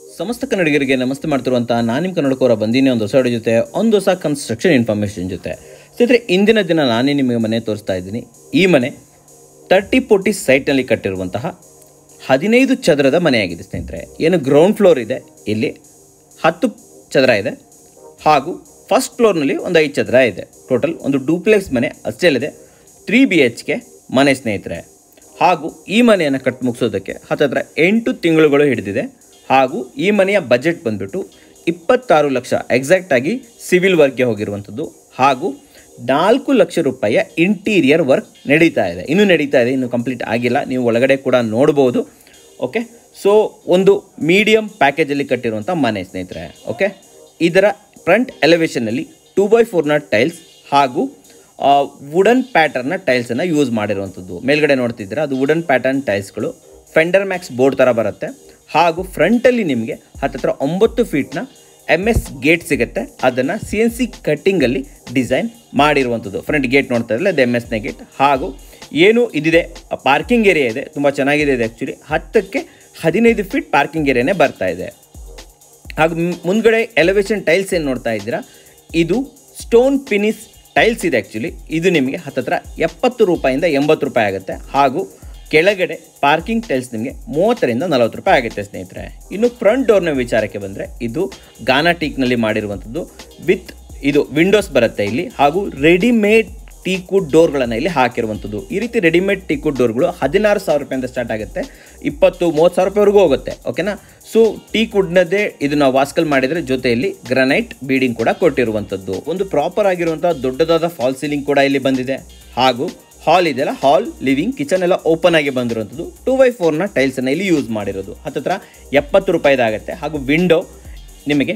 ಸಮಸ್ತ ಕನ್ನಡಿಗರಿಗೆ ನಮಸ್ತೆ ಮಾಡ್ತಿರುವಂಥ ನಾನು ನಿಮ್ಮ ಕನ್ನಡಕೋರ ಬಂದಿನಿ ಒಂದು ಹೊಸ ವಿಡಿಯೋ ಜೊತೆ ಒಂದು ಹೊಸ ಕನ್ಸ್ಟ್ರಕ್ಷನ್ ಇನ್ಫಾರ್ಮೇಷನ್ ಜೊತೆ. ಸ್ನೇಹಿತರೆ, ಇಂದಿನ ದಿನ ನಾನೇ ನಿಮಗೆ ಮನೆ ತೋರಿಸ್ತಾ ಇದ್ದೀನಿ. ಈ ಮನೆ 30-40 ಸೈಟ್ನಲ್ಲಿ ಕಟ್ಟಿರುವಂತಹ 15 ಚದರದ ಮನೆಯಾಗಿದೆ ಸ್ನೇಹಿತರೆ. ಏನು ಗ್ರೌಂಡ್ ಫ್ಲೋರ್ ಇದೆ, ಇಲ್ಲಿ 10 ಚದರ ಇದೆ ಹಾಗೂ ಫಸ್ಟ್ ಫ್ಲೋರ್ನಲ್ಲಿ ಒಂದು 5 ಚದರ ಇದೆ. ಟೋಟಲ್ ಒಂದು ಡೂಪ್ಲೆಕ್ಸ್ ಮನೆ ಅಷ್ಟೇ ಇದೆ. 3 BHK ಮನೆ ಸ್ನೇಹಿತರೆ. ಹಾಗೂ ಈ ಮನೆಯನ್ನು ಕಟ್ಟಿ ಮುಗಿಸೋದಕ್ಕೆ ಹತ್ತಿರ 8 ತಿಂಗಳುಗಳು ಹಿಡಿದಿದೆ. ಹಾಗೂ ಈ ಮನೆಯ ಬಜೆಟ್ ಬಂದುಬಿಟ್ಟು 26 ಲಕ್ಷ ಎಕ್ಸಾಕ್ಟಾಗಿ ಸಿವಿಲ್ ವರ್ಕ್ಗೆ ಹೋಗಿರುವಂಥದ್ದು. ಹಾಗೂ 4 ಲಕ್ಷ ರೂಪಾಯಿಯ ಇಂಟೀರಿಯರ್ ವರ್ಕ್ ನಡೀತಾ ಇದೆ, ಇನ್ನೂ ಕಂಪ್ಲೀಟ್ ಆಗಿಲ್ಲ. ನೀವು ಒಳಗಡೆ ಕೂಡ ನೋಡ್ಬೋದು. ಓಕೆ, ಸೊ ಒಂದು ಮೀಡಿಯಮ್ ಪ್ಯಾಕೇಜಲ್ಲಿ ಕಟ್ಟಿರುವಂಥ ಮನೆ ಸ್ನೇಹಿತರೆ. ಓಕೆ, ಇದರ ಫ್ರಂಟ್ ಎಲಿವೇಷನಲ್ಲಿ 2x4ನ ಟೈಲ್ಸ್ ಹಾಗೂ ವುಡನ್ ಪ್ಯಾಟರ್ನ ಟೈಲ್ಸನ್ನು ಯೂಸ್ ಮಾಡಿರುವಂಥದ್ದು. ಮೇಲ್ಗಡೆ ನೋಡ್ತಿದ್ದೀರಾ, ಅದು ವುಡನ್ ಪ್ಯಾಟರ್ನ್ ಟೈಲ್ಸ್ಗಳು ಫೆಂಡರ್ ಮ್ಯಾಕ್ಸ್ ಬೋರ್ಡ್ ಥರ ಬರುತ್ತೆ. ಹಾಗೂ ಫ್ರಂಟಲ್ಲಿ ನಿಮಗೆ ಹತ್ತಿರ 9 ಫೀಟ್ನ MS ಗೇಟ್ ಸಿಗುತ್ತೆ. ಅದನ್ನು CNC ಕಟ್ಟಿಂಗಲ್ಲಿ ಡಿಸೈನ್ ಮಾಡಿರುವಂಥದ್ದು. ಫ್ರಂಟ್ ಗೇಟ್ ನೋಡ್ತಾ ಇದ್ರಲ್ಲ, ಅದು MS ಗೇಟ್. ಹಾಗೂ ಏನು ಇದಿದೆ, ಪಾರ್ಕಿಂಗ್ ಏರಿಯಾ ಇದೆ, ತುಂಬ ಚೆನ್ನಾಗಿದೆ ಇದೆ. ಆ್ಯಕ್ಚುಲಿ 10ಕ್ಕೆ 15 ಫೀಟ್ ಪಾರ್ಕಿಂಗ್ ಏರಿಯಾನೇ ಬರ್ತಾ ಇದೆ. ಹಾಗೂ ಮುಂದ್ಗಡೆ ಎಲಿವೇಷನ್ ಟೈಲ್ಸ್ ಏನು ನೋಡ್ತಾ ಇದ್ದೀರಾ, ಇದು ಸ್ಟೋನ್ ಫಿನಿಶ್ ಟೈಲ್ಸ್ ಇದೆ. ಆ್ಯಕ್ಚುಲಿ ಇದು ನಿಮಗೆ ಹತ್ತಿರ 70 ರೂಪಾಯಿಂದ 80 ರೂಪಾಯಿ ಆಗುತ್ತೆ. ಹಾಗೂ ಕೆಳಗಡೆ ಪಾರ್ಕಿಂಗ್ ಟೈಲ್ಸ್ ನಿಮಗೆ 30ರಿಂದ 40 ರೂಪಾಯಿ ಆಗುತ್ತೆ ಸ್ನೇಹಿತರೆ. ಇನ್ನು ಫ್ರಂಟ್ ಡೋರ್ನ ವಿಚಾರಕ್ಕೆ ಬಂದರೆ, ಇದು ಗಾನಾ ಟೀಕ್ನಲ್ಲಿ ಮಾಡಿರುವಂಥದ್ದು ವಿತ್ ಇದು ವಿಂಡೋಸ್ ಬರುತ್ತೆ ಇಲ್ಲಿ. ಹಾಗೂ ರೆಡಿಮೇಡ್ ಟೀಕುಡ್ ಡೋರ್ಗಳನ್ನು ಇಲ್ಲಿ ಹಾಕಿರುವಂಥದ್ದು. ಈ ರೀತಿ ರೆಡಿಮೇಡ್ ಟೀಕುಡ್ ಡೋರ್ಗಳು 16,000 ರೂಪಾಯಿಂದ ಸ್ಟಾರ್ಟ್ ಆಗುತ್ತೆ, 20-30,000 ರೂಪಾಯಿವರೆಗೂ ಹೋಗುತ್ತೆ. ಓಕೆನಾ. ಸೊ ಟೀಕುಡ್ನದೇ ಇದನ್ನು ವಾಸ್ಕಲ್ ಮಾಡಿದರೆ ಜೊತೆಯಲ್ಲಿ ಗ್ರಾನೈಟ್ ಬೀಡಿಂಗ್ ಕೂಡ ಕೊಟ್ಟಿರುವಂಥದ್ದು. ಒಂದು ಪ್ರಾಪರ್ ಆಗಿರುವಂಥ ದೊಡ್ಡದಾದ ಫಾಲ್ ಸೀಲಿಂಗ್ ಕೂಡ ಇಲ್ಲಿ ಬಂದಿದೆ. ಹಾಗೂ ಹಾಲ್ ಇದೆಯಲ್ಲ, ಹಾಲ್, ಲಿವಿಂಗ್, ಕಿಚನ್ ಎಲ್ಲ ಓಪನ್ ಆಗಿ ಬಂದಿರುವಂಥದ್ದು. 2x4ನ ಟೈಲ್ಸನ್ನು ಇಲ್ಲಿ ಯೂಸ್ ಮಾಡಿರೋದು. ಹತ್ತಿರ 70 ರೂಪಾಯಿದಾಗುತ್ತೆ. ಹಾಗೂ ವಿಂಡೋ ನಿಮಗೆ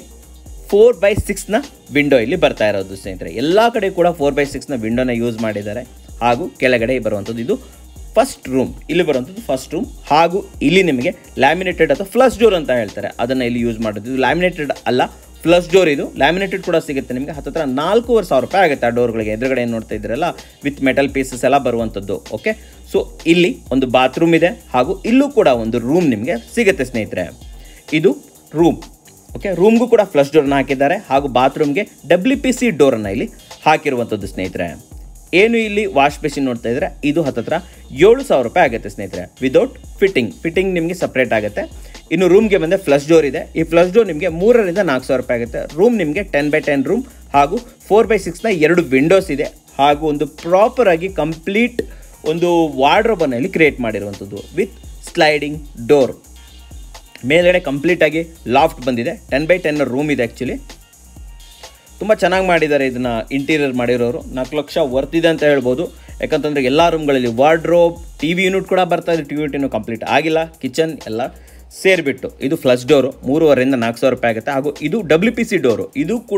4x6ನ ವಿಂಡೋ ಇಲ್ಲಿ ಬರ್ತಾ ಇರೋದು ಸ್ನೇಹಿತರೆ. ಎಲ್ಲ ಕಡೆ ಕೂಡ 4x6ನ ವಿಂಡೋನ ಯೂಸ್ ಮಾಡಿದ್ದಾರೆ. ಹಾಗೂ ಕೆಳಗಡೆ ಬರುವಂಥದ್ದು ಇದು ಫಸ್ಟ್ ರೂಮ್, ಇಲ್ಲಿ ಬರುವಂಥದ್ದು ಫಸ್ಟ್ ರೂಮ್. ಹಾಗೂ ಇಲ್ಲಿ ನಿಮಗೆ ಲ್ಯಾಮಿನೇಟೆಡ್ ಅಥವಾ ಫ್ಲಶ್ ಡೋರ್ ಅಂತ ಹೇಳ್ತಾರೆ, ಅದನ್ನು ಇಲ್ಲಿ ಯೂಸ್ ಮಾಡೋದು. ಇದು ಲ್ಯಾಮಿನೇಟೆಡ್ ಅಲ್ಲ, ಫ್ಲಶ್ ಡೋರ್. ಇದು ಲ್ಯಾಮಿನೇಟೆಡ್ ಕೂಡ ಸಿಗುತ್ತೆ ನಿಮಗೆ. ಹತ್ತಿರ 4,500 ರೂಪಾಯಿ ಆಗುತ್ತೆ ಆ ಡೋರ್ಗಳಿಗೆ. ಎದುರುಗಡೆ ಏನು ನೋಡ್ತಾ ಇದ್ದೀರಲ್ಲ, ವಿತ್ ಮೆಟಲ್ ಪೀಸಸ್ ಎಲ್ಲ ಬರುವಂಥದ್ದು. ಓಕೆ, ಸೊ ಇಲ್ಲಿ ಒಂದು ಬಾತ್ರೂಮ್ ಇದೆ. ಹಾಗೂ ಇಲ್ಲೂ ಕೂಡ ಒಂದು ರೂಮ್ ನಿಮಗೆ ಸಿಗುತ್ತೆ ಸ್ನೇಹಿತರೆ. ಇದು ರೂಮ್. ಓಕೆ, ರೂಮ್ಗೂ ಕೂಡ ಫ್ಲಶ್ ಡೋರ್ನ ಹಾಕಿದ್ದಾರೆ. ಹಾಗೂ ಬಾತ್ರೂಮ್ಗೆ WPC ಡೋರನ್ನು ಇಲ್ಲಿ ಹಾಕಿರುವಂಥದ್ದು ಸ್ನೇಹಿತರೆ. ಏನು ಇಲ್ಲಿ ವಾಶ್ ಬೇಸಿನ್ ನೋಡ್ತಾ ಇದ್ರೆ, ಇದು ಹತ್ತಿರ 7,000 ರೂಪಾಯಿ ಆಗುತ್ತೆ ಸ್ನೇಹಿತರೆ, ವಿದೌಟ್ ಫಿಟ್ಟಿಂಗ್ ನಿಮಗೆ ಸಪ್ರೇಟ್ ಆಗುತ್ತೆ. ಇನ್ನು ರೂಮ್ಗೆ ಬಂದರೆ ಫ್ಲಶ್ ಡೋರ್ ಇದೆ. ಈ ಫ್ಲಶ್ ಡೋರ್ ನಿಮಗೆ 3ರಿಂದ 4,000 ರೂಪಾಯಿ ಆಗುತ್ತೆ. ರೂಮ್ ನಿಮಗೆ 10x10 ರೂಮ್. ಹಾಗೂ 4x6ನ 2 ವಿಂಡೋಸ್ ಇದೆ. ಹಾಗೂ ಒಂದು ಪ್ರಾಪರ್ ಆಗಿ ಕಂಪ್ಲೀಟ್ ಒಂದು ವಾರ್ಡ್ರೋಬನ್ನು ಇಲ್ಲಿ ಕ್ರಿಯೇಟ್ ಮಾಡಿರುವಂಥದ್ದು ವಿತ್ ಸ್ಲೈಡಿಂಗ್ ಡೋರ್. ಮೇಲ್ಗಡೆ ಕಂಪ್ಲೀಟಾಗಿ ಲಾಫ್ಟ್ ಬಂದಿದೆ. 10x10 ರೂಮ್ ಇದೆ. ಆ್ಯಕ್ಚುಲಿ ತುಂಬ ಚೆನ್ನಾಗಿ ಮಾಡಿದ್ದಾರೆ ಇದನ್ನು ಇಂಟೀರಿಯರ್ ಮಾಡಿರೋರು. 4 ಲಕ್ಷ ವರ್ತಿದೆ ಅಂತ ಹೇಳ್ಬೋದು. ಯಾಕಂತಂದರೆ ಎಲ್ಲ ರೂಮ್ಗಳಲ್ಲಿ ವಾರ್ಡ್ರೋಬ್, TV ಯೂನಿಟ್ ಕೂಡ ಬರ್ತಾ ಇದೆ. TV ಯೂನಿಟ್ ಇನ್ನೂ ಕಂಪ್ಲೀಟ್ ಆಗಿಲ್ಲ. ಕಿಚನ್ ಎಲ್ಲ ಸೇರಿಬಿಟ್ಟು ಇದು ಫ್ಲಶ್ ಡೋರು 3,500ರಿಂದ 4,000 ರೂಪಾಯಿ ಆಗುತ್ತೆ. ಹಾಗೂ ಇದು WPC ಡೋರು. ಇದು ಕೂಡ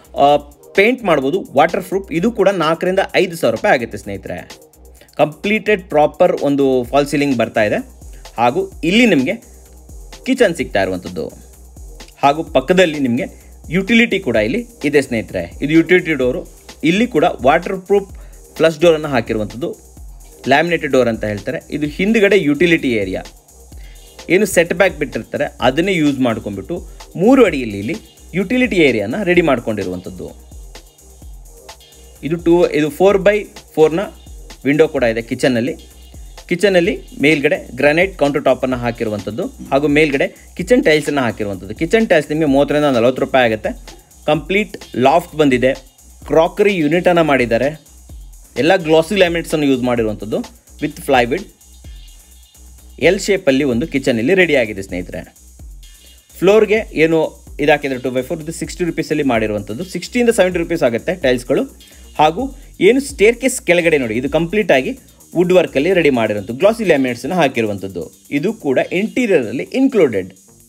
ಪೇಂಟ್ ಮಾಡ್ಬೋದು, ವಾಟರ್ ಪ್ರೂಫ್. ಇದು ಕೂಡ 4,000ರಿಂದ 5,000 ರೂಪಾಯಿ ಆಗುತ್ತೆ ಸ್ನೇಹಿತರೆ. ಕಂಪ್ಲೀಟೆಡ್ ಪ್ರಾಪರ್ ಒಂದು ಫಾಲ್ ಸೀಲಿಂಗ್ ಬರ್ತಾ ಇದೆ. ಹಾಗೂ ಇಲ್ಲಿ ನಿಮಗೆ ಕಿಚನ್ ಸಿಗ್ತಾ ಇರುವಂಥದ್ದು. ಹಾಗೂ ಪಕ್ಕದಲ್ಲಿ ನಿಮಗೆ ಯುಟಿಲಿಟಿ ಕೂಡ ಇಲ್ಲಿ ಇದೆ ಸ್ನೇಹಿತರೆ. ಇದು ಯುಟಿಲಿಟಿ ಡೋರು. ಇಲ್ಲಿ ಕೂಡ ವಾಟರ್ ಪ್ರೂಫ್ ಫ್ಲಶ್ ಡೋರನ್ನು ಹಾಕಿರುವಂಥದ್ದು, ಲ್ಯಾಮಿನೇಟೆಡ್ ಡೋರ್ ಅಂತ ಹೇಳ್ತಾರೆ. ಇದು ಹಿಂದುಗಡೆ ಯುಟಿಲಿಟಿ ಏರಿಯಾ, ಏನು ಸೆಟ್ ಬ್ಯಾಕ್ ಬಿಟ್ಟಿರ್ತಾರೆ ಅದನ್ನೇ ಯೂಸ್ ಮಾಡ್ಕೊಂಡ್ಬಿಟ್ಟು 3 ಅಡಿಯಲ್ಲಿ ಇಲ್ಲಿ ಯುಟಿಲಿಟಿ ಏರಿಯಾನ ರೆಡಿ ಮಾಡ್ಕೊಂಡಿರುವಂಥದ್ದು. ಇದು 4x4ನ ವಿಂಡೋ ಕೂಡ ಇದೆ ಕಿಚನಲ್ಲಿ ಮೇಲ್ಗಡೆ ಗ್ರಾನೈಟ್ ಕೌಂಟರ್ ಟಾಪನ್ನು ಹಾಕಿರುವಂಥದ್ದು. ಹಾಗೂ ಮೇಲ್ಗಡೆ ಕಿಚನ್ ಟೈಲ್ಸನ್ನು ಹಾಕಿರುವಂಥದ್ದು. ಕಿಚನ್ ಟೈಲ್ಸ್ ನಿಮಗೆ 30ರಿಂದ 40 ರೂಪಾಯಿ ಆಗುತ್ತೆ. ಕಂಪ್ಲೀಟ್ ಲಾಫ್ಟ್ ಬಂದಿದೆ. ಕ್ರಾಕರಿ ಯೂನಿಟನ್ನು ಮಾಡಿದ್ದಾರೆ. ಎಲ್ಲ ಗ್ಲಾಸಿ ಲ್ಯಾಮಿನೇಟ್ಸನ್ನು ಯೂಸ್ ಮಾಡಿರುವಂಥದ್ದು ವಿತ್ ಫ್ಲೈವುಡ್. L ಶೇಪಲ್ಲಿ ಒಂದು ಕಿಚನ್ ಇಲ್ಲಿ ರೆಡಿ ಆಗಿದೆ ಸ್ನೇಹಿತರೆ. ಫ್ಲೋರ್ಗೆ ಏನು ಇದಾಕಿದ್ರೆ 2x4, ಇದು 60 ರೂಪೀಸಲ್ಲಿ ಮಾಡಿರುವಂಥದ್ದು. 60ರಿಂದ 70 ರೂಪೀಸ್ ಆಗುತ್ತೆ ಟೈಲ್ಸ್ಗಳು. ಹಾಗೂ ಏನು ಸ್ಟೇರ್ ಕೇಸ್ ಕೆಳಗಡೆ ನೋಡಿ, ಇದು ಕಂಪ್ಲೀಟಾಗಿ ವುಡ್ ವರ್ಕಲ್ಲಿ ರೆಡಿ ಮಾಡಿರುವಂಥದ್ದು, ಗ್ಲಾಸಿ ಲ್ಯಾಮಿನೇಟ್ಸನ್ನು ಹಾಕಿರುವಂಥದ್ದು. ಇದು ಕೂಡ ಇಂಟೀರಿಯರಲ್ಲಿ ಇನ್ಕ್ಲೂಡೆಡ್.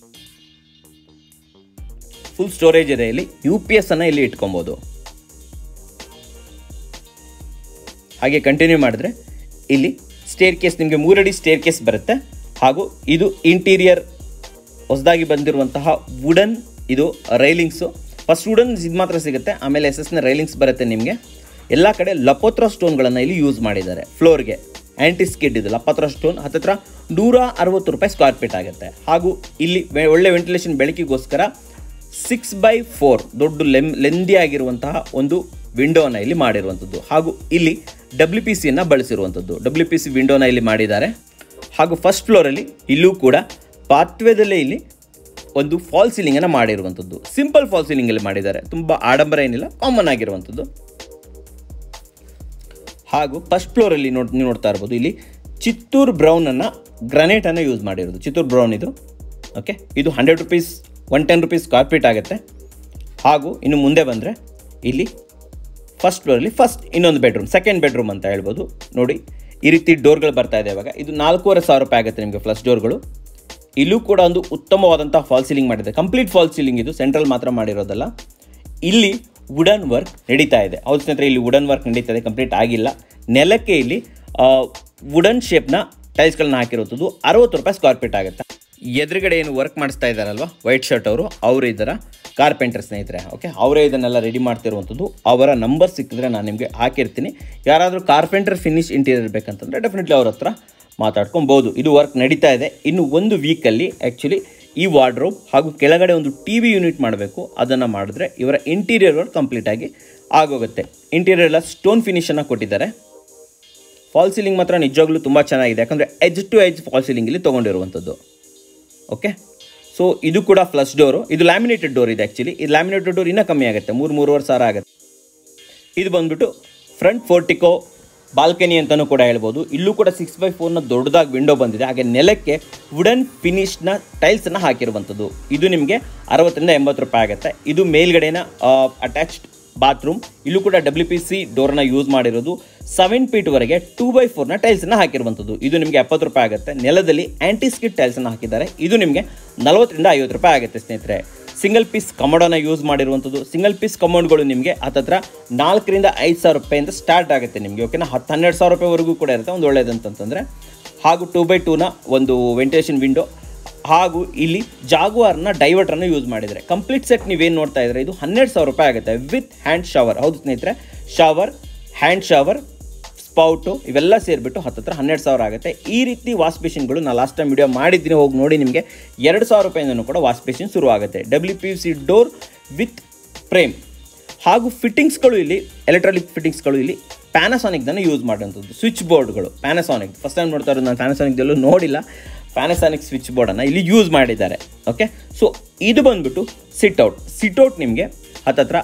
ಫುಲ್ ಸ್ಟೋರೇಜ್ ಇದೆ. ಇಲ್ಲಿ UPS ಅನ್ನು ಇಲ್ಲಿ ಇಟ್ಕೊಬೋದು. ಹಾಗೆ ಕಂಟಿನ್ಯೂ ಮಾಡಿದ್ರೆ ಇಲ್ಲಿ ಸ್ಟೇರ್ ಕೇಸ್ ನಿಮಗೆ 3 ಅಡಿ ಸ್ಟೇರ್ ಕೇಸ್ ಬರುತ್ತೆ. ಹಾಗೂ ಇದು ಇಂಟೀರಿಯರ್ ಹೊಸದಾಗಿ ಬಂದಿರುವಂತಹ ವುಡನ್ ಇದು ರೈಲಿಂಗ್ಸು. ಫಸ್ಟ್ ವುಡನ್ ಇದು ಮಾತ್ರ ಸಿಗುತ್ತೆ, ಆಮೇಲೆ SS ರೈಲಿಂಗ್ಸ್ ಬರುತ್ತೆ ನಿಮಗೆ. ಎಲ್ಲ ಕಡೆ ಲಪೋತ್ರ ಸ್ಟೋನ್ಗಳನ್ನು ಇಲ್ಲಿ ಯೂಸ್ ಮಾಡಿದ್ದಾರೆ ಫ್ಲೋರ್ಗೆ. ಆ್ಯಂಟಿ ಸ್ಕಿಡ್ ಇದೆಲ್ಲ ಪತ್ರ ಸ್ಟೋನ್ ಹತ್ತತ್ರ 160 ರೂಪಾಯಿ ಸ್ಕ್ವೇರ್ ಫೀಟ್ ಆಗುತ್ತೆ. ಹಾಗೂ ಇಲ್ಲಿ ಒಳ್ಳೆ ವೆಂಟಿಲೇಷನ್ ಬೆಳಕಿಗೋಸ್ಕರ 6x4 ದೊಡ್ಡ ಲೆಂದಿ ಆಗಿರುವಂತಹ ಒಂದು ವಿಂಡೋನ ಇಲ್ಲಿ ಮಾಡಿರುವಂಥದ್ದು. ಹಾಗೂ ಇಲ್ಲಿ WPCಯನ್ನು ಬಳಸಿರುವಂಥದ್ದು. WPC ವಿಂಡೋನ ಇಲ್ಲಿ ಮಾಡಿದ್ದಾರೆ. ಹಾಗೂ ಫಸ್ಟ್ ಫ್ಲೋರಲ್ಲಿ ಇಲ್ಲೂ ಕೂಡ ಪಾತ್ವೇದಲ್ಲೇ ಇಲ್ಲಿ ಒಂದು ಫಾಲ್ ಸೀಲಿಂಗನ್ನು ಮಾಡಿರುವಂಥದ್ದು. ಸಿಂಪಲ್ ಫಾಲ್ ಸೀಲಿಂಗಲ್ಲಿ ಮಾಡಿದ್ದಾರೆ, ತುಂಬ ಆಡಂಬರ ಏನಿಲ್ಲ, ಕಾಮನ್ ಆಗಿರುವಂಥದ್ದು. ಹಾಗೂ ಫಸ್ಟ್ ಫ್ಲೋರಲ್ಲಿ ನೀವು ನೋಡ್ತಾ ಇರ್ಬೋದು, ಇಲ್ಲಿ ಚಿತ್ತೂರು ಬ್ರೌನನ್ನು ಗ್ರನೇಟನ್ನು ಯೂಸ್ ಮಾಡಿರೋದು. ಚಿತ್ತೂರು ಬ್ರೌನ್ ಇದು. ಓಕೆ, ಇದು 100 ರೂಪೀಸ್ 110 ರೂಪೀಸ್ ಸ್ಕ್ವೇರ್ ಫೀಟ್ ಆಗುತ್ತೆ. ಹಾಗೂ ಇನ್ನು ಮುಂದೆ ಬಂದರೆ ಇಲ್ಲಿ ಫಸ್ಟ್ ಫ್ಲೋರಲ್ಲಿ ಇನ್ನೊಂದು ಬೆಡ್ರೂಮ್, ಸೆಕೆಂಡ್ ಬೆಡ್ರೂಮ್ ಅಂತ ಹೇಳ್ಬೋದು. ನೋಡಿ, ಈ ರೀತಿ ಡೋರ್ಗಳು ಬರ್ತಾ ಇದೆ. ಇವಾಗ ಇದು 4,500 ರೂಪಾಯಿ ಆಗುತ್ತೆ ನಿಮಗೆ ಫ್ಲಶ್ ಡೋರ್ಗಳು. ಇಲ್ಲೂ ಕೂಡ ಒಂದು ಉತ್ತಮವಾದಂಥ ಫಾಲ್ ಸೀಲಿಂಗ್ ಮಾಡಿದೆ. ಕಂಪ್ಲೀಟ್ ಫಾಲ್ ಸೀಲಿಂಗ್ ಇದು, ಸೆಂಟ್ರಲ್ ಮಾತ್ರ ಮಾಡಿರೋದಲ್ಲ. ಇಲ್ಲಿ ವುಡನ್ ವರ್ಕ್ ನಡೀತಾ ಇದೆ. ಹೌದು ಸ್ನೇಹಿತರೆ, ಇಲ್ಲಿ ವುಡನ್ ವರ್ಕ್ ನಡೀತಾ ಇದೆ, ಕಂಪ್ಲೀಟ್ ಆಗಿಲ್ಲ. ನೆಲಕ್ಕೆ ಇಲ್ಲಿ ವುಡನ್ ಶೇಪ್ನ ಟೈಲ್ಸ್ಗಳನ್ನ ಹಾಕಿರುವಂಥದ್ದು. 60 ರೂಪಾಯಿ ಸ್ಕ್ವೇರ್ ಫೀಟ್ ಆಗುತ್ತೆ. ಎದುರುಗಡೆ ಏನು ವರ್ಕ್ ಮಾಡಿಸ್ತಾ ಇದ್ದಾರಲ್ವ ವೈಟ್ ಶರ್ಟ್ ಅವರು ಇದರ ಕಾರ್ಪೆಂಟರ್ ಸ್ನೇಹಿತರೆ. ಓಕೆ, ಅವರೇ ಇದನ್ನೆಲ್ಲ ರೆಡಿ ಮಾಡ್ತಿರುವಂಥದ್ದು. ಅವರ ನಂಬರ್ ಸಿಕ್ಕಿದ್ರೆ ನಾನು ನಿಮಗೆ ಹಾಕಿರ್ತೀನಿ. ಯಾರಾದರೂ ಕಾರ್ಪೆಂಟರ್ ಫಿನಿಶ್ ಇಂಟೀರಿಯರ್ ಬೇಕಂತಂದರೆ ಡೆಫಿನೆಟ್ಲಿ ಅವ್ರ ಹತ್ರ ಮಾತಾಡ್ಕೊಬೋದು. ಇದು ವರ್ಕ್ ನಡೀತಾ ಇದೆ. ಇನ್ನು ಒಂದು ವೀಕಲ್ಲಿ ಆ್ಯಕ್ಚುಲಿ ಈ ವಾರ್ಡ್ರೋಬ್ ಹಾಗೂ ಕೆಳಗಡೆ ಒಂದು TV ಯೂನಿಟ್ ಮಾಡಬೇಕು. ಅದನ್ನು ಮಾಡಿದ್ರೆ ಇವರ ಇಂಟೀರಿಯರ್ ವರ್ಕ್ ಕಂಪ್ಲೀಟಾಗಿ ಆಗೋಗುತ್ತೆ. ಇಂಟೀರಿಯರ್ ಎಲ್ಲ ಸ್ಟೋನ್ ಫಿನಿಷನ್ನು ಕೊಟ್ಟಿದ್ದಾರೆ. ಫಾಲ್ ಸೀಲಿಂಗ್ ಮಾತ್ರ ನಿಜವಾಗ್ಲೂ ತುಂಬ ಚೆನ್ನಾಗಿದೆ, ಯಾಕಂದರೆ ಎಡ್ಜ್ ಟು ಎಡ್ಜ್ ಫಾಲ್ ಸೀಲಿಂಗಲ್ಲಿ ತೊಗೊಂಡಿರುವಂಥದ್ದು. ಓಕೆ, ಸೊ ಇದು ಕೂಡ ಫ್ಲಶ್ ಡೋರು. ಇದು ಲ್ಯಾಮಿನೇಟೆಡ್ ಡೋರ್ ಇದೆ. ಆ್ಯಕ್ಚುಲಿ ಇದು ಲ್ಯಾಮಿನೇಟೆಡ್ ಡೋರ್ ಇನ್ನೂ ಕಮ್ಮಿ ಆಗುತ್ತೆ, 3-3.5 ಸಾವಿರ ಆಗುತ್ತೆ. ಇದು ಬಂದ್ಬಿಟ್ಟು ಫ್ರಂಟ್ ಫೋರ್ಟಿಕೋ ಬಾಲ್ಕನಿ ಅಂತಲೂ ಕೂಡ ಹೇಳ್ಬೋದು. ಇಲ್ಲೂ ಕೂಡ 6x4ನ ದೊಡ್ಡದಾಗಿ ವಿಂಡೋ ಬಂದಿದೆ. ಹಾಗೆ ನೆಲಕ್ಕೆ ವುಡನ್ ಫಿನಿಶ್ನ ಟೈಲ್ಸನ್ನು ಹಾಕಿರುವಂಥದ್ದು. ಇದು ನಿಮಗೆ 60 ರಿಂದ 80 ರೂಪಾಯಿ ಆಗುತ್ತೆ. ಇದು ಮೇಲ್ಗಡೆನ ಅಟ್ಯಾಚ್ಡ್ ಬಾತ್ರೂಮ್. ಇಲ್ಲೂ ಕೂಡ WPC ಡೋರ್ನ ಯೂಸ್ ಮಾಡಿರೋದು. 7 ಫೀಟ್ವರೆಗೆ 2x4ನ ಟೈಲ್ಸನ್ನು ಹಾಕಿರುವಂಥದ್ದು. ಇದು ನಿಮಗೆ 70 ರೂಪಾಯಿ ಆಗುತ್ತೆ. ನೆಲದಲ್ಲಿ ಆ್ಯಂಟಿ ಸ್ಕಿಡ್ ಟೈಲ್ಸನ್ನು ಹಾಕಿದ್ದಾರೆ. ಇದು ನಿಮಗೆ 40 ರಿಂದ 50 ರೂಪಾಯಿ ಆಗುತ್ತೆ ಸ್ನೇಹಿತರೆ. ಸಿಂಗಲ್ ಪೀಸ್ ಕಮೋಡನ್ನು ಯೂಸ್ ಮಾಡಿರುವಂಥದ್ದು. ಸಿಂಗಲ್ ಪೀಸ್ ಕಮೋಡ್ಗಳು ನಿಮಗೆ ಹತ್ತತ್ರ 4 ರಿಂದ 5 ಸಾವಿರ ರೂಪಾಯಿಂದ ಸ್ಟಾರ್ಟ್ ಆಗುತ್ತೆ ನಿಮಗೆ. ಓಕೆನಾ, 10-12 ಸಾವಿರ ರೂಪಾಯಿವರೆಗೂ ಕೂಡ ಇರುತ್ತೆ ಒಂದು ಒಳ್ಳೆಯದಂತಂದರೆ. ಹಾಗೂ 2x2ನ ಒಂದು ವೆಂಟಿಲೇಷನ್ ವಿಂಡೋ. ಹಾಗೂ ಇಲ್ಲಿ ಜಾಗ್ವಾರ್ನ ಡೈವರ್ಟರ್ನ ಯೂಸ್ ಮಾಡಿದರೆ. ಕಂಪ್ಲೀಟ್ ಸೆಟ್ ನೀವೇನು ನೋಡ್ತಾ ಇದ್ರೆ ಇದು 12 ಸಾವಿರ ರೂಪಾಯಿ ಆಗುತ್ತೆ ವಿತ್ ಹ್ಯಾಂಡ್ ಶವರ್. ಹೌದು ಸ್ನೇಹಿತರೆ, ಶವರ್, ಹ್ಯಾಂಡ್ ಶವರ್, ಸ್ಪೌಟು ಇವೆಲ್ಲ ಸೇರಿಬಿಟ್ಟು ಹತ್ತತ್ರ 12 ಸಾವಿರ ಆಗುತ್ತೆ. ಈ ರೀತಿ ವಾಶ್ ಬೇಸಿನ್ಗಳು ನಾನು ಲಾಸ್ಟ್ ಟೈಮ್ ವಿಡಿಯೋ ಮಾಡಿದ್ದೀನಿ, ಹೋಗಿ ನೋಡಿ. ನಿಮಗೆ 2 ಸಾವಿರ ರೂಪಾಯಿಂದನೂ ಕೂಡ ವಾಶ್ ಬೇಸಿನ್ ಶುರು ಆಗುತ್ತೆ. WPC door with frame. ಹಾಗೂ ಫಿಟ್ಟಿಂಗ್ಸ್ಗಳು ಇಲ್ಲಿ ಎಲೆಕ್ಟ್ರಾನಿಕ್ ಫಿಟ್ಟಿಂಗ್ಸ್ಗಳು ಇಲ್ಲಿ ಪ್ಯಾನಾಸೋನಿಕ್ದನ್ನು ಯೂಸ್ ಮಾಡುವಂಥದ್ದು. ಸ್ವಿಚ್ ಬೋರ್ಡ್ಗಳು ಪ್ಯಾನಾಸೋನಿಕ್, ಫಸ್ಟ್ ಟೈಮ್ ನೋಡ್ತಾ ಇರೋದು ನಾನು. ಪ್ಯಾನಾಸೋನಿಕ್ದಲ್ಲೂ ನೋಡಿಲ್ಲ, ಪ್ಯಾನಾಸೋನಿಕ್ ಸ್ವಿಚ್ ಬೋರ್ಡನ್ನು ಇಲ್ಲಿ ಯೂಸ್ ಮಾಡಿದ್ದಾರೆ. ಓಕೆ, ಸೊ ಇದು ಬಂದ್ಬಿಟ್ಟು ಸಿಟ್ಔಟ್ ನಿಮಗೆ ಹತ್ತತ್ರ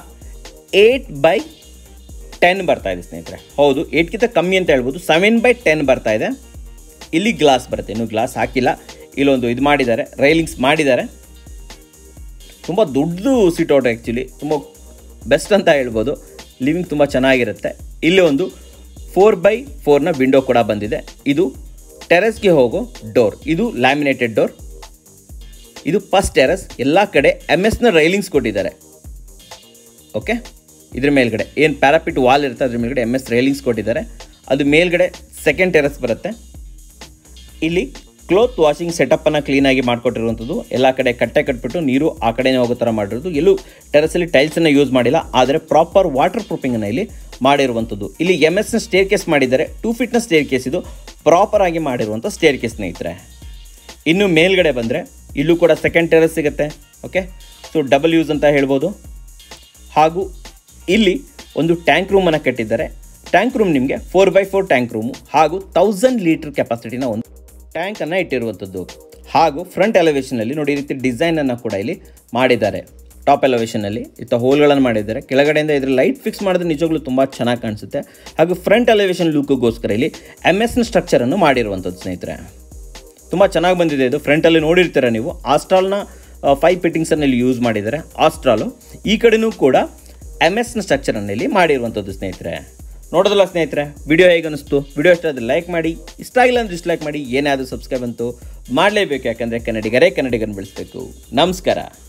8x10 ಬರ್ತಾ ಇದೆ ಸ್ನೇಹಿತರೆ. ಹೌದು, 8ಕ್ಕಿಂತ ಕಮ್ಮಿ ಅಂತ ಹೇಳ್ಬೋದು. 7x10 ಬರ್ತಾ ಇದೆ. ಇಲ್ಲಿ ಗ್ಲಾಸ್ ಬರುತ್ತೆ, ಇನ್ನೂ ಗ್ಲಾಸ್ ಹಾಕಿಲ್ಲ. ಇಲ್ಲೊಂದು ಇದು ಮಾಡಿದ್ದಾರೆ, ರೈಲಿಂಗ್ಸ್ ಮಾಡಿದ್ದಾರೆ. ತುಂಬ ದೊಡ್ಡದು ಸಿಟ್ಔಟ್, ಆ್ಯಕ್ಚುಲಿ ತುಂಬ ಬೆಸ್ಟ್ ಅಂತ ಹೇಳ್ಬೋದು. ಲಿವಿಂಗ್ ತುಂಬ ಚೆನ್ನಾಗಿರುತ್ತೆ. ಇಲ್ಲಿ ಒಂದು 4x4ನ ವಿಂಡೋ ಕೂಡ ಬಂದಿದೆ. ಇದು ಟೆರೆಸ್ಗೆ ಹೋಗೋ ಡೋರ್. ಇದು ಲ್ಯಾಮಿನೇಟೆಡ್ ಡೋರ್. ಇದು ಫಸ್ಟ್ ಟೆರೆಸ್. ಎಲ್ಲ ಕಡೆ MS ರೈಲಿಂಗ್ಸ್ ಕೊಟ್ಟಿದ್ದಾರೆ. ಓಕೆ, ಇದ್ರ ಮೇಲ್ಗಡೆ ಏನು ಪ್ಯಾರಾಪಿಟ್ ವಾಲ್ ಇರುತ್ತೆ ಅದ್ರ ಮೇಲ್ಗಡೆ MS ರೈಲಿಂಗ್ಸ್ ಕೊಟ್ಟಿದ್ದಾರೆ. ಅದು ಮೇಲ್ಗಡೆ ಸೆಕೆಂಡ್ ಟೆರೆಸ್ ಬರುತ್ತೆ. ಇಲ್ಲಿ ಕ್ಲೋತ್ ವಾಷಿಂಗ್ ಸೆಟಪ್ಪನ್ನು ಕ್ಲೀನಾಗಿ ಮಾಡಿಕೊಟ್ಟಿರುವಂಥದ್ದು. ಎಲ್ಲ ಕಡೆ ಕಟ್ಟೆ ಕಟ್ಬಿಟ್ಟು ನೀರು ಆ ಕಡೆನೇ ಹೋಗೋ ಥರ ಮಾಡಿರೋದು. ಎಲ್ಲೂ ಟೆರೆಸಲ್ಲಿ ಟೈಲ್ಸನ್ನು ಯೂಸ್ ಮಾಡಿಲ್ಲ, ಆದರೆ ಪ್ರಾಪರ್ ವಾಟರ್ ಪ್ರೂಫಿಂಗನ್ನು ಇಲ್ಲಿ ಮಾಡಿರುವಂಥದ್ದು. ಇಲ್ಲಿ MS ಸ್ಟೇರ್ ಕೇಸ್ ಮಾಡಿದ್ದಾರೆ. 2 ಫೀಟ್ನ ಸ್ಟೇರ್ ಕೇಸ್. ಇದು ಪ್ರಾಪರ್ ಆಗಿ ಮಾಡಿರುವಂಥ ಸ್ಟೇರ್ ಕೇಸ್ ಸ್ನೇಹಿತರೆ. ಇನ್ನು ಮೇಲ್ಗಡೆ ಬಂದರೆ ಇಲ್ಲೂ ಕೂಡ ಸೆಕೆಂಡ್ ಟೆರೆಸ್ ಸಿಗುತ್ತೆ. ಓಕೆ, ಸೊ ಡಬಲ್ ಯೂಸ್ ಅಂತ ಹೇಳ್ಬೋದು. ಹಾಗೂ ಇಲ್ಲಿ ಒಂದು ಟ್ಯಾಂಕ್ ರೂಮನ್ನು ಕಟ್ಟಿದ್ದಾರೆ. ಟ್ಯಾಂಕ್ ರೂಮ್ ನಿಮಗೆ 4x4 ಟ್ಯಾಂಕ್ ರೂಮು ಹಾಗೂ 1000 ಲೀಟರ್ ಕೆಪಾಸಿಟಿನ ಒಂದು ಟ್ಯಾಂಕನ್ನು ಇಟ್ಟಿರುವಂಥದ್ದು. ಹಾಗೂ ಫ್ರಂಟ್ ಎಲಿವೇಷನಲ್ಲಿ ನೋಡಿ, ಈ ರೀತಿ ಡಿಸೈನನ್ನು ಕೂಡ ಇಲ್ಲಿ ಮಾಡಿದ್ದಾರೆ. ಟಾಪ್ ಎಲಿವೇಷನಲ್ಲಿ ಇತ್ತ ಹೋಲ್ಗಳನ್ನು ಮಾಡಿದ್ದಾರೆ. ಕೆಳಗಡೆಯಿಂದ ಇದ್ರ ಲೈಟ್ ಫಿಕ್ಸ್ ಮಾಡಿದ್ರೆ ನಿಜವಾಗ್ಲೂ ತುಂಬ ಚೆನ್ನಾಗಿ ಕಾಣಿಸುತ್ತೆ. ಹಾಗೂ ಫ್ರಂಟ್ ಎಲಿವೇಷನ್ ಲುಕ್ಗೋಸ್ಕರ ಇಲ್ಲಿ MS ಸ್ಟ್ರಕ್ಚರನ್ನು ಮಾಡಿರುವಂಥದ್ದು ಸ್ನೇಹಿತರೆ. ತುಂಬ ಚೆನ್ನಾಗಿ ಬಂದಿದೆ ಇದು. ಫ್ರಂಟಲ್ಲಿ ನೋಡಿರ್ತೀರ ನೀವು. ಆಸ್ಟ್ರಾಲ್ನ 5 ಫಿಟ್ಟಿಂಗ್ಸನ್ನು ಇಲ್ಲಿ ಯೂಸ್ ಮಾಡಿದ್ದಾರೆ. ಆಸ್ಟ್ರಾಲು ಈ ಕಡೆನೂ ಕೂಡ MS ಸ್ಟ್ರಕ್ಚರನ್ನು ಇಲ್ಲಿ ಮಾಡಿರುವಂಥದ್ದು ಸ್ನೇಹಿತರೆ. ನೋಡೋದಲ್ಲ ಸ್ನೇಹಿತರೆ, ವಿಡಿಯೋ ಹೇಗೆ ಅನಿಸ್ತು? ವಿಡಿಯೋ ಇಷ್ಟ ಆದರೆ ಲೈಕ್ ಮಾಡಿ, ಇಷ್ಟ ಆಗಿಲ್ಲ ಅಂದರೆ ಡಿಸ್ಲೈಕ್ ಮಾಡಿ. ಏನಾದರೂ ಸಬ್ಸ್ಕ್ರೈಬ್ ಅಂತೂ ಮಾಡಲೇಬೇಕು, ಯಾಕಂದರೆ ಕನ್ನಡಿಗರೇ ಕನ್ನಡಿಗರನ್ನು ಬೆಳೆಸಬೇಕು. ನಮಸ್ಕಾರ.